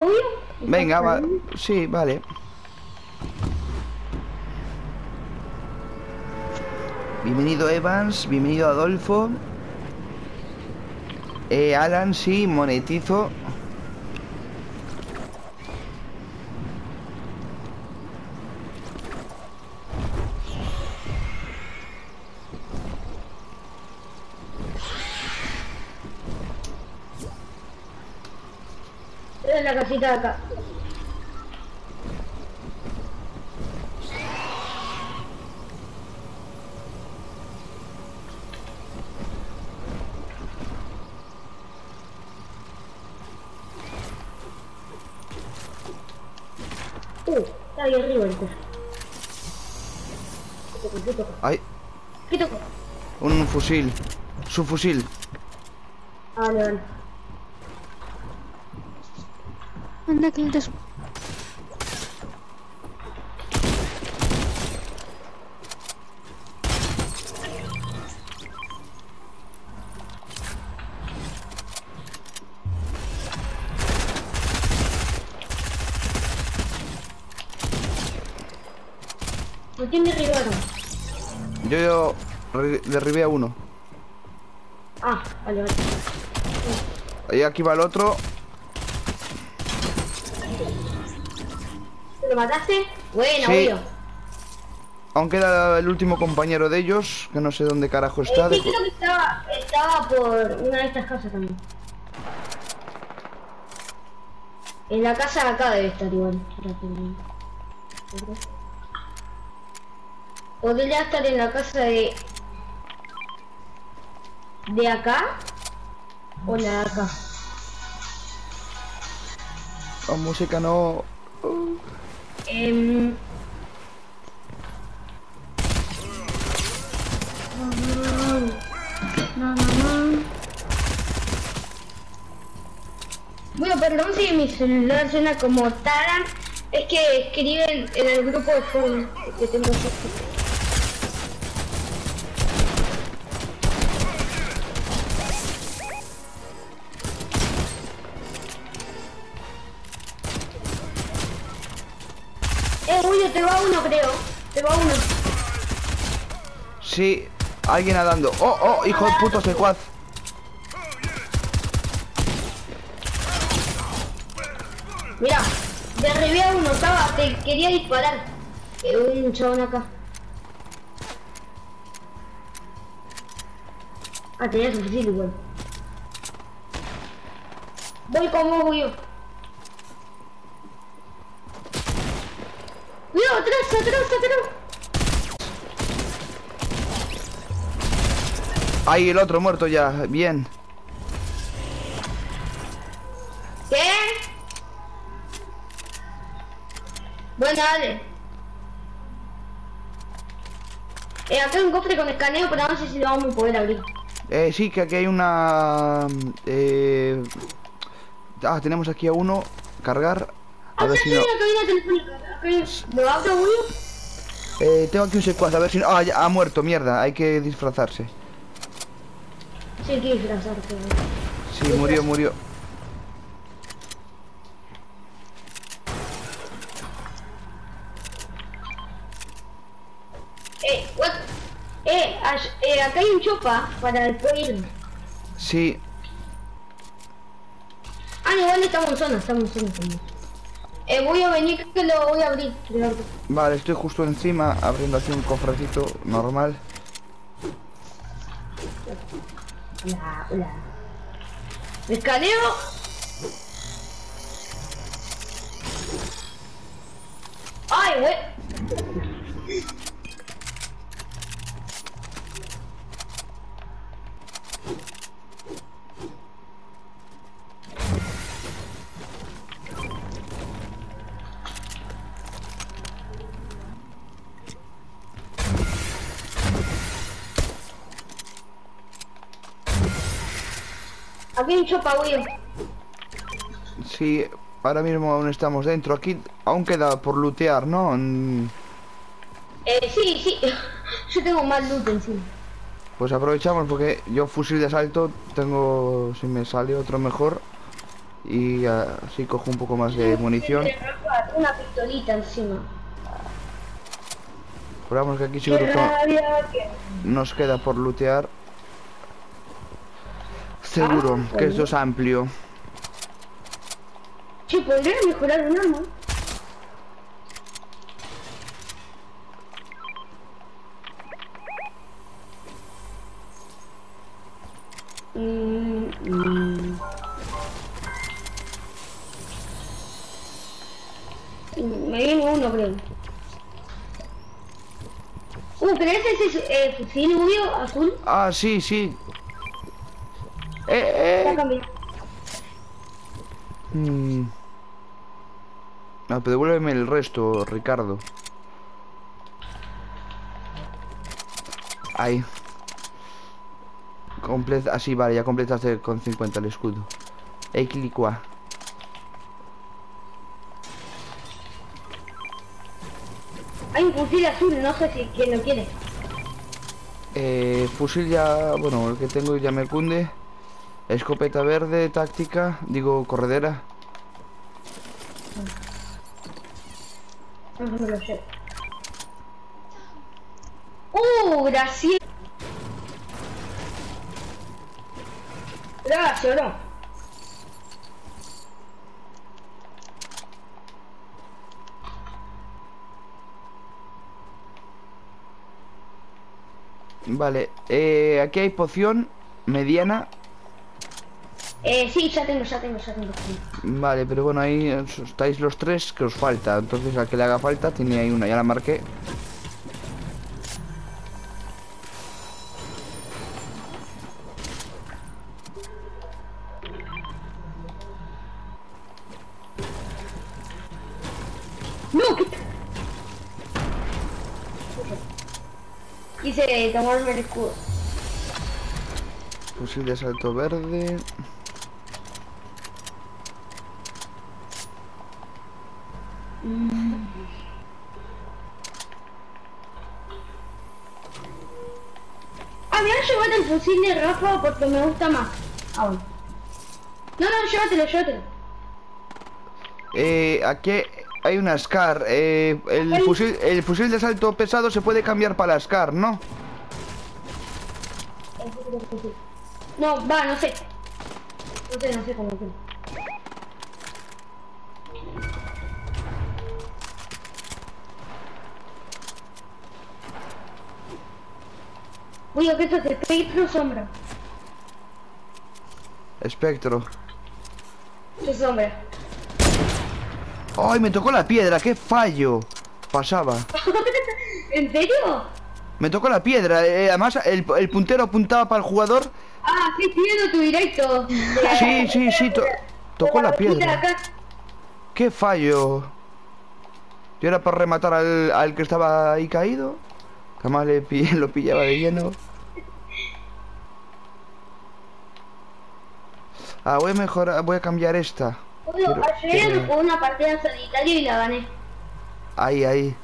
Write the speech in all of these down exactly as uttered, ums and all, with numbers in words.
Venga, va. Sí, vale. Bienvenido Evans, bienvenido Adolfo. Eh, Alan, sí, monetizo. En la casita de acá. Uh, está ahí arriba el coche. ¿Qué toca? ¿Qué toca? Ay, ¿Qué toca? un fusil. Su fusil. Ah, vale, vale. Anda, que des... ¿A quién derribaron? Yo, yo derribé a uno. Ah, vale, vale. Ahí aquí va el otro. ¿Lo mataste? Bueno, Sí. obvio. Aún queda el último compañero de ellos, que no sé dónde carajo está. Eh, de... sí, creo que estaba, estaba por una de estas casas también. En la casa de acá debe estar igual. Podría estar en la casa de... ¿De acá? ¿O la de acá? La música no... Uh. Eh... No, no, no. Bueno, perdón si mi celular suena como Taran. Es que escriben en el grupo de forum que tengo aquí. Eh, Julio, te va uno, creo. Te va uno. Sí, alguien nadando. Oh, oh, hijo de puto secuaz. Mira, derribé a uno, estaba, te quería disparar. Eh, un chabón acá. Ah, tenía su fusil igual. Voy con vos, Julio. Cuidado, atrás, atrás, atrás. Ahí el otro muerto ya, bien. ¿Qué? Bueno, dale. Eh, acá hay un cofre con escaneo, pero no sé si lo vamos a poder abrir. Eh, sí, que aquí hay una... Eh... Ah, tenemos aquí a uno. Cargar. A Ah, ver sí, si sí, no... la cabina telefónica. Acá hay... ¿Lo abro, Julio? Eh, tengo aquí un secuaz, a ver si no... Ah, ya ha muerto, mierda, hay que disfrazarse. Sí, hay que disfrazarte. Sí, murió, murió. Eh, what? Eh, ay- eh, acá hay un chopa para después irnos. Sí, Ah, no, igual estamos en zona, estamos en zona también. Eh, voy a venir que lo voy a abrir. Leonardo. vale, estoy justo encima, abriendo aquí un cofrecito normal. Hola, hola. ¿Me escaneo? Ay, güey. Aquí hay un chopa, güey. Sí, ahora mismo aún estamos dentro. Aquí aún queda por lootear, ¿no? Mm, Eh, sí, sí. Yo tengo más loot encima. Pues aprovechamos porque yo fusil de asalto tengo... Si me sale otro mejor. Y así cojo un poco más de munición. Una pistolita encima. Probamos que aquí Qué seguro que rabia, que... nos queda por lootear. Seguro Ah, que bueno. esto es amplio. Che, podría mejorar un arma. Mm, mm. Me viene uno, creo. Uh, ¿crees ese eh, fusil rubio azul? Ah, sí, sí. Eh, eh. Sácame. Mm. No, pero devuélveme el resto, Ricardo. Ahí. Completa, así, vale, ya completaste con cincuenta el escudo. Equilicua. Hay un fusil azul, no sé si quién lo quiere. Eh, fusil ya, bueno, el que tengo ya me cunde. Escopeta verde, táctica, digo, corredera. No, no lo sé. Uh, gracias. Gracias, no. Vale, eh, aquí hay poción mediana. Eh, sí, ya tengo, ya tengo, ya tengo. Vale, pero bueno, ahí estáis los tres que os falta. Entonces al que le haga falta tiene ahí una, ya la marqué. No, ¿qué? Quise tomarme el escudo. Fusil de salto verde. Ah, mira, llévate el fusil de Rafa porque me gusta más. Ah, bueno. No, no, llévatelo, llévatelo. Eh, aquí hay una SCAR. Eh, el Ay. fusil, el fusil de salto pesado se puede cambiar para la SCAR, ¿no? No, va, no sé. No sé, no sé cómo hacer. Uy, ¿qué es esto? ¿Espectro o sombra? Espectro. Es sombra. ¡Ay, me tocó la piedra! ¡Qué fallo! Pasaba. ¿En serio? Me tocó la piedra. Eh, además, el, el puntero apuntaba para el jugador. Ah, sí, estoy viendo tu directo. Sí, sí, sí. To tocó la piedra. Acá. ¡Qué fallo! Yo era para rematar al, al que estaba ahí caído. Jamás le pi lo pillaba de lleno. Ah, voy a mejorar, voy a cambiar esta. Bueno, Quiero- ayer quiero- me jugó una partida en solitario y la gané. Ahí, ahí.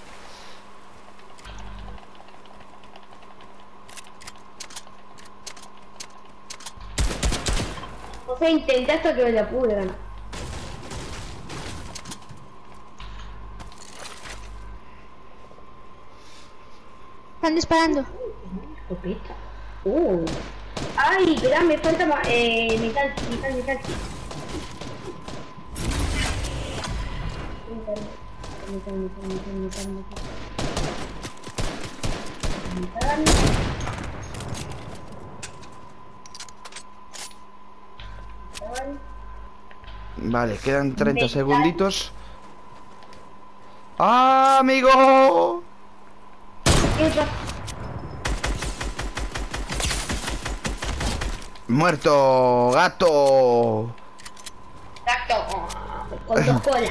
O sea, intenté hasta que me la pude ganar. Están disparando. Escopeta. Uh. Ay, espera, me falta ma- eh, metal, metal, metal. Metal, metal, metal, metal, metal, metal. Metal. Metal. Vale, quedan treinta Metal. segunditos. ¡Ah, amigo! ¿Qué pasa? ¡Muerto! ¡Gato! Gato. Con dos colas.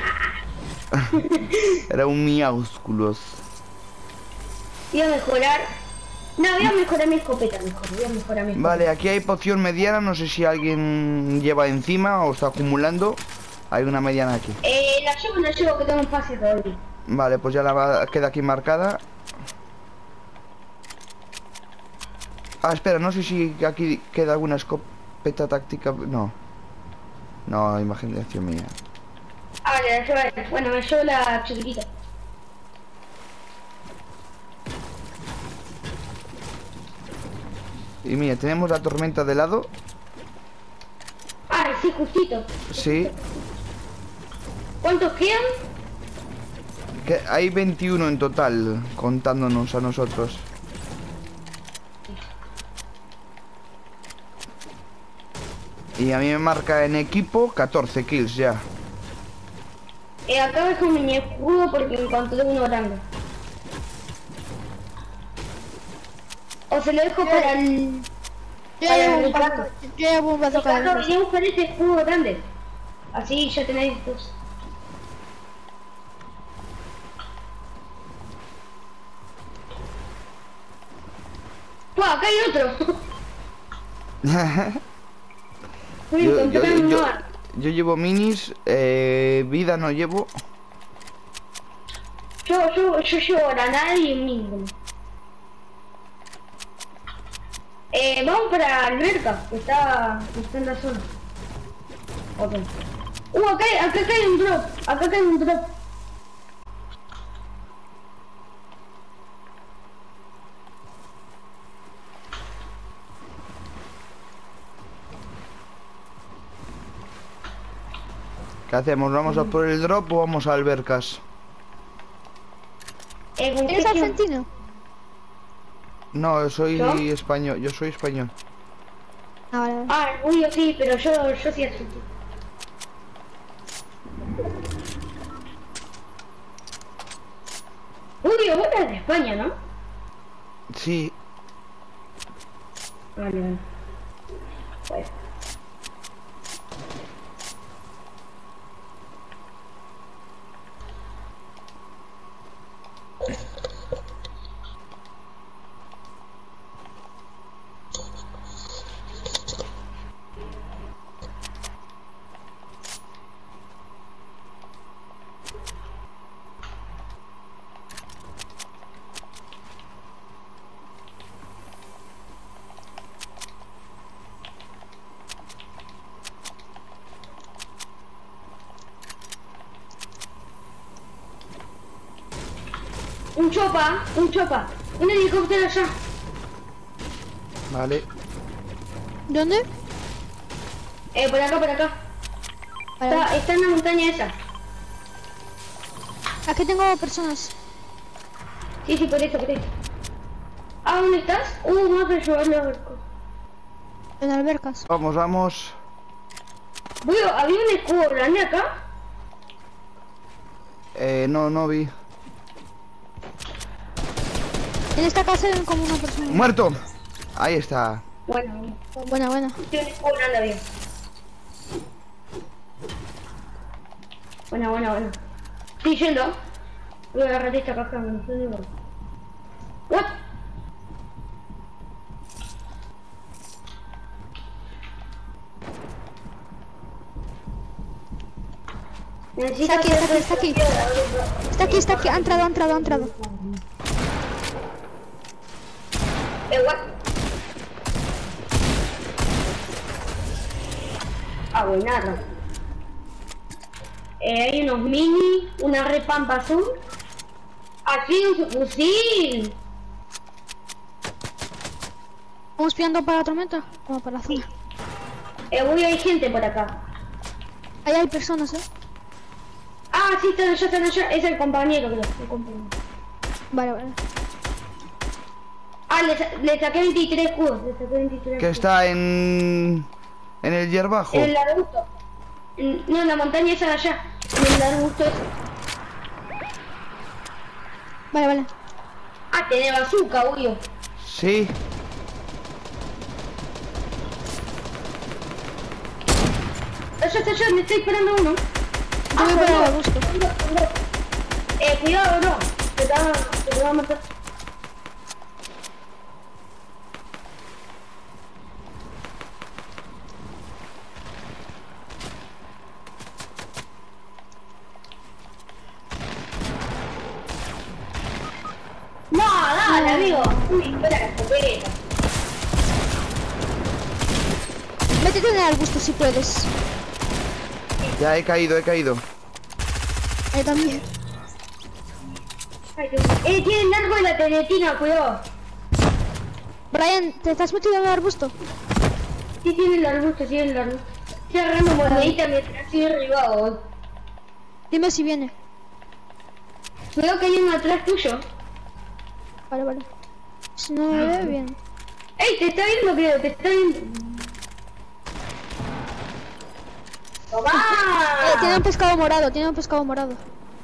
Era un miaúsculos. Voy a mejorar. No, voy a mejorar mi escopeta mejor. Voy a mejorar mi escopeta. Vale, aquí hay poción mediana. No sé si alguien lleva encima o está acumulando. Hay una mediana aquí. Eh, la llevo, la llevo, que tengo un pase todavía. Vale, pues ya la va- queda aquí marcada. Ah, espera, no sé si aquí queda alguna escopeta táctica. No. No, imaginación mía. Ah, vale, la llevo. Bueno, me llevo la chiquitita. Y mira, tenemos la tormenta de lado. Ah, sí, justito. Sí. ¿Cuántos quedan? Que hay veintiuno en total, contándonos a nosotros. Y a mí me marca en equipo catorce kills ya. Eh, acá dejo un mini escudo porque encontré uno grande. O se lo dejo para el... Yo para llevo el un bazooka. Ricardo. Yo llevo un bazooka. Ricardo, venía a buscar este escudo grande. Así ya tenéis dos. ¡Wow! Acá hay otro. Uy, yo, yo, encontré yo, uno. yo llevo minis, eh, vida no llevo. Yo, yo, yo llevo granada y un mínimo. Eh, vamos para alberca, que está, que está en la zona. Ok. Uh, acá, hay- acá, acá hay un drop, acá, acá hay un drop. ¿Qué hacemos? ¿Vamos a por el drop o vamos a albercas? Eh, ¿con qué ¿Eres quiero? argentino? No, yo soy ¿Yo? español, yo soy español. Ah, vale, vale. Ah, uy, sí, pero yo, yo sí así. Uy, vos eres de España, ¿no? Sí, Vale, vale. Pues. Un chopa, un chopa. Un helicóptero allá. vale. ¿Dónde? Eh, por acá, por acá. Vale, Está, está en la montaña esa. aquí tengo personas. Sí, sí, por eso, por eso. Ah, ¿dónde estás? Uh, vamos a llevarlo a ver. En albercas. Vamos, vamos. Uy, ¿había un escudo grande acá? Eh, no, no vi. En esta casa hay como una persona. ¡Muerto! Ahí está. Bueno, Buena, buena. sí, un escudo grande había. Bueno, bueno, bueno. Estoy yendo. Voy a agarrar esta caja de munición y voy. What? Necesito Está aquí, hacer está aquí, está aquí. Está aquí, está aquí. Ha entrado, ha entrado, ha entrado. Eh, what? Ah, buenarra. Eh, hay unos mini, una repampa azul. Así un fusil. Vamos pillando para la tormenta. Como para la zona. Eh, uy, hay gente por acá. Ahí hay personas, eh. Ah, sí, están allá, están allá. Es el compañero, creo. El compañero. Vale, vale. Ah, le, sa- le saqué veintitrés escudos. Le saqué veintitrés Que escudos. está en... En el hierbajo. En el arbusto. En- no, en la montaña esa de allá. En el arbusto ese. Vale, vale. Ah, tiene bazooka, uy. Sí. Allá, está allá, me está disparando uno. Yo voy por el jodido. arbusto. Eh, cuidado, no. Te va, te va a matar. No, dale, amigo. Uy, espera la escopeta. Métete en el arbusto si puedes. Ya he caído, he caído. Yo también. Ay, Dios. Eh, tiene el arco de la teletina, cuidado. Brian, ¿te estás metido en el arbusto? Sí, tiene el arbusto, tiene el arbusto. Estoy agarrando monedita mientras estoy derribado. Dime si viene. Cuidado que hay uno atrás tuyo. Vale, vale. Si no me ve, bien. Ey, te está viendo, creo, te está viendo. ¡Toma! Eh, tiene un pescado morado, tiene un pescado morado.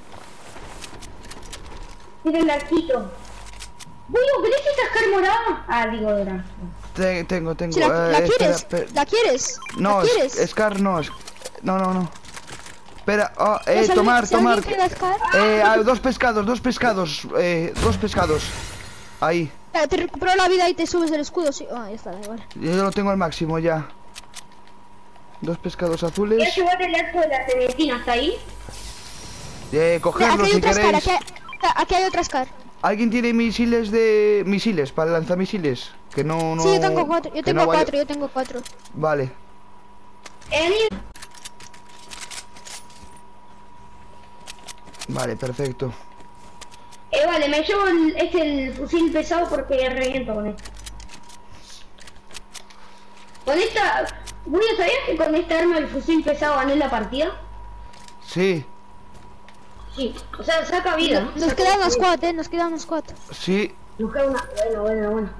Tiene el arquito. Bueno, ¿querés sacar morado? Ah, digo, era. Te- tengo, tengo. Si la, eh, ¿la espera, quieres? espera. ¿La quieres? No, ¿La quieres? es- Scar no, es... No, no, no. Espera, oh, Si eh, alguien- tomar, si alguien tomar. quiere Scar, Eh, ah, dos pescados, dos pescados, eh, dos pescados. Ahí. eh, te recupero la vida y te subes el escudo, sí. Ah, ya está, da igual. Yo lo tengo al máximo ya. Dos pescados Voy a azules. llevar el arco de la teletina hasta ahí. Eh, Mira, cogerlo aquí hay si otra Scar, queréis. aquí hay, aquí hay otra Scar. ¿Alguien tiene misiles de... misiles para lanzar misiles? Que no, no... Sí, yo tengo cuatro, yo que tengo no vaya- cuatro, yo tengo cuatro. Vale. Eh, Vale, perfecto. eh, vale, me llevo el, este el fusil pesado porque reviento con esto. Con esta... Voy a saber que con esta arma el fusil pesado gané la partida. Sí, Sí, o sea, saca vida. Nos Saca queda una vida. squad, eh, nos queda una squad. sí. Nos queda una... Bueno, bueno, bueno.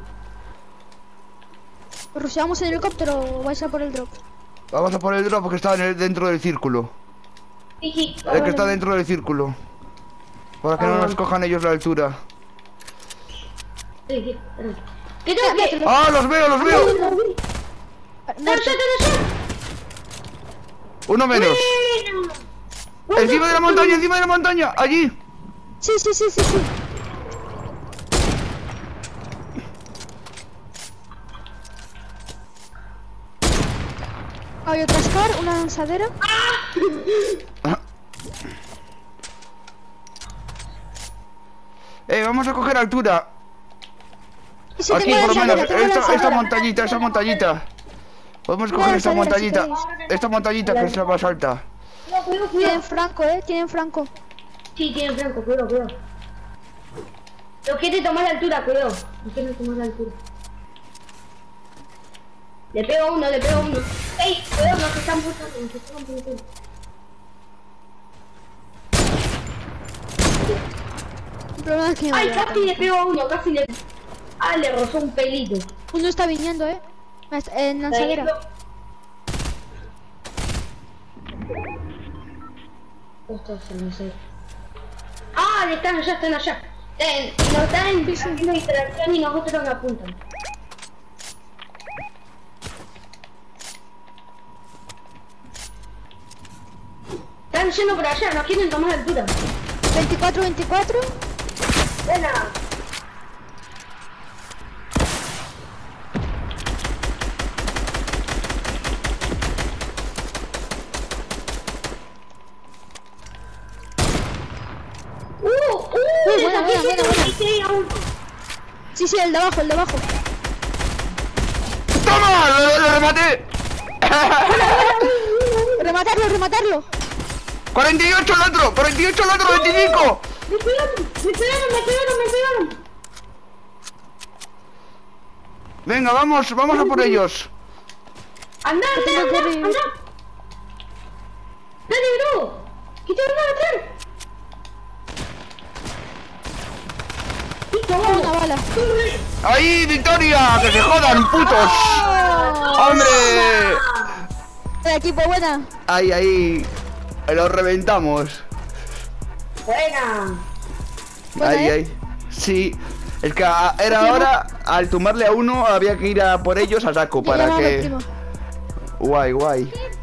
¿Rusheamos en helicóptero o vais a por el drop? Vamos a por el drop que está en el- dentro del círculo. Sí, sí. El que está dentro del círculo. Para que no nos cojan ellos la altura. Sí, sí, perdón. ¿Qué tengo Mira, que...? mira, ¡Ah, los veo, los veo! ¡No, Muerto. ya, ya, ya! Uno menos. Bueno. Encima de la montaña, encima de la montaña. Allí. Sí, sí, sí, sí, sí. Hay otra Scar, una lanzadera. Eh, vamos a coger altura. Y si Aquí tengo por lo lanzadera, menos. tengo Esta, esta lanzadera. montañita, esta montañita. Podemos Tengo coger esta lanzadera, si montañita. queréis. Esta montañita que es la más alta. Cuidado, cuidado, Tienen cuidado. franco, eh, tienen franco. Sí, tiene franco, cuidado, cuidado. Lo quiere tomar la altura, cuidado. Lo quiere tomar la altura. Le pego a uno, le pego a uno. ¡Ey! Cuidado, nos están pulsando, nos están pulsando. El problema es que me ¡Ay, matan. casi le pego a uno! Casi le... Ah, le rozó un pelito. Uno está viniendo, eh. En lanzadera. Esto se lo sé. Ah, le están allá, están allá. Eh, nos están haciendo distracción y nosotros nos apuntan. Están yendo por allá, nos quieren tomar altura. veinticuatro, veinticuatro. Buena. Uh, uh, Uy, le buena, saqué buena, buena, ciento veintiséis a uno. Sí, sí, el de abajo, el de abajo. ¡Toma! ¡Lo, lo rematé! Rematarlo, rematarlo. ¡cuarenta y ocho el otro! ¡cuarenta y ocho el otro! ¡veinticinco! Me pegaron, me pegaron, me pegaron, me pegaron. Venga, vamos, vamos a por ellos. Anda, anda, tengo que anda, revivir. anda. Dale, bro. ¿Qué te van a hacer? Listo, Una vamos. bala. ¡Ahí, victoria! ¡Que se jodan, putos! ¡Hombre! El equipo buena. Ahí, ahí. Los reventamos. Buena. Buena, Ahí, ¿eh? ahí. Sí. Es que a- era hora, al tumbarle a uno, había que ir a por ellos a saco Ya para llamaba al que... primo. Guay, guay.